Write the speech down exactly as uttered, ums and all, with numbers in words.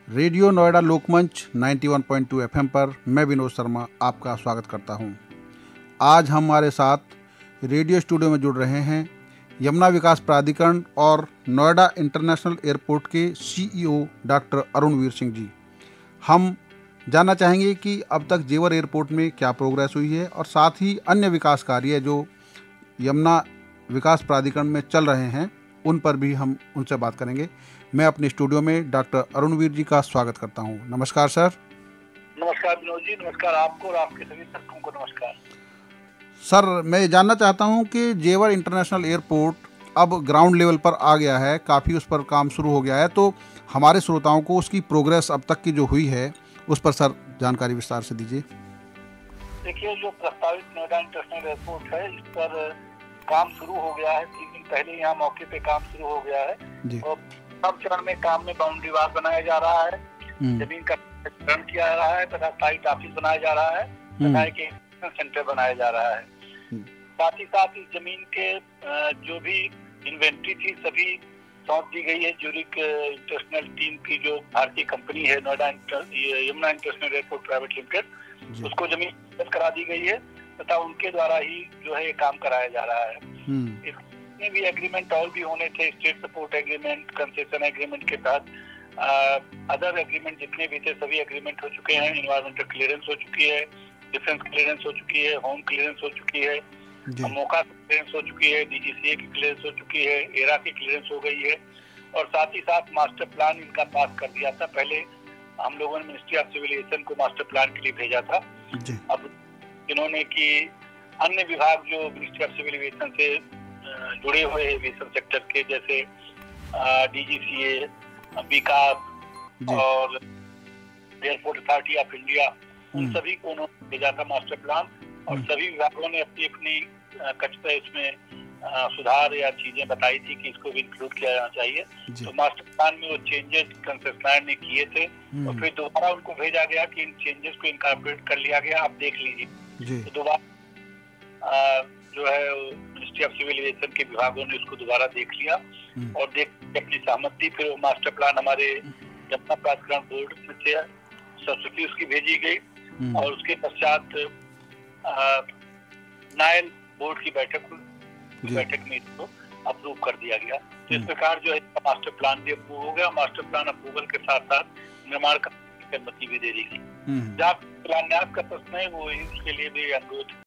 Radio Noida लोकमंच इक्यानवे point दो FM पर मैं विनोद शर्मा आपका स्वागत करता हूं। आज हमारे साथ रेडियो स्टूडियो में जुड़ रहे हैं यमुना विकास प्राधिकरण और नोएडा इंटरनेशनल एयरपोर्ट के सीईओ डॉक्टर अरुणवीर सिंह जी। हम जानना चाहेंगे कि अब तक जेवर एयरपोर्ट में क्या प्रोग्रेस हुई है और साथ ही अन्य विकास कार्य जो यमुना विकास प्राधिकरण में चल रहे हैं उन पर भी हम उनसे बात करेंगे। मैं अपने स्टूडियो में डॉक्टर अरुणवीर जी का स्वागत करता हूं। नमस्कार सर। नमस्कार विनोद जी, नमस्कार आपको और आपके सभी दर्शकों को नमस्कार। सर, मैं जानना चाहता हूं कि जेवर इंटरनेशनल एयरपोर्ट अब ग्राउंड लेवल पर आ गया है, काफ़ी उस पर काम शुरू हो गया है, तो हमारे श्रोताओं को उसकी प्रोग्रेस अब तक की जो हुई है उस पर सर जानकारी विस्तार से दीजिए। देखिए, जो प्रस्तावित नोएडा इंटरनेशनल एयरपोर्ट है इस पर काम शुरू हो गया है। तीन दिन पहले यहाँ मौके पे काम शुरू हो गया है और सब चरण में काम में बाउंड्री वाल बनाया जा रहा है, जमीन का चरण किया जा रहा है तथा साइट ऑफिस बनाया जा रहा है तथा एक सेंटर बनाया जा रहा है। साथ ही साथ इस जमीन के जो भी इन्वेंट्री थी सभी सौंप दी गई है ज्यूरिक इंटरनेशनल टीम की, जो भारतीय कंपनी है Noida Yamuna International Airport Private Limited, उसको जमीन करा दी गई है तथा उनके द्वारा ही जो है ये काम कराया जा रहा है। इसमें भी एग्रीमेंट और भी होने थे, state support agreement, concession agreement के तहत अदर एग्रीमेंट जितने भी थे सभी एग्रीमेंट हो चुके हैं। एनवायरमेंटल क्लियरेंस हो चुकी है, डिफेंस क्लियरेंस हो चुकी है, होम क्लियरेंस हो चुकी है, मोका क्लियरेंस हो चुकी है, डीजीसीए की क्लियरेंस हो चुकी है, एरा की क्लियरेंस हो गई है और साथ ही साथ मास्टर प्लान इनका पास कर दिया था। पहले हम लोगों ने मिनिस्ट्री ऑफ सिविल एविएशन को मास्टर प्लान के लिए भेजा था। अब इन्होंने कि अन्य विभाग जो मिनिस्ट्री ऑफ सिविल एविएशन से जुड़े हुए एविएशन सेक्टर के, जैसे डीजीसीए, विकास और एयरपोर्ट अथॉरिटी ऑफ इंडिया, उन सभी को उन्होंने भेजा था मास्टर प्लान और सभी विभागों ने अपनी अपनी कचरा इसमें सुधार या चीजें बताई थी कि इसको भी इंक्लूड किया जाना चाहिए। तो मास्टर प्लान में वो चेंजेस कंसेशनर ने किए थे और फिर दोबारा उनको भेजा गया कि इन चेंजेस को इनकॉर्पोरेट कर लिया गया, आप देख लीजिए। तो दोबारा जो है मिनिस्ट्री ऑफ सिविल एविएशन के विभागों ने उसको दोबारा देख लिया और देख अपनी सहमति दी। फिर वो मास्टर प्लान हमारे यमुना प्राधिकरण बोर्ड में से संस्तुति उसकी भेजी गई और उसके पश्चात नायल बोर्ड की बैठक बैठक में इसको अप्रूव कर दिया गया। तो इस प्रकार जो है मास्टर प्लान भी अप्रूव हो गया। मास्टर प्लान अप्रूवल के साथ साथ निर्माण की अनुमति भी दे दी गई। जहाँ प्लान का प्रश्न है वो उसके लिए भी अनुरोध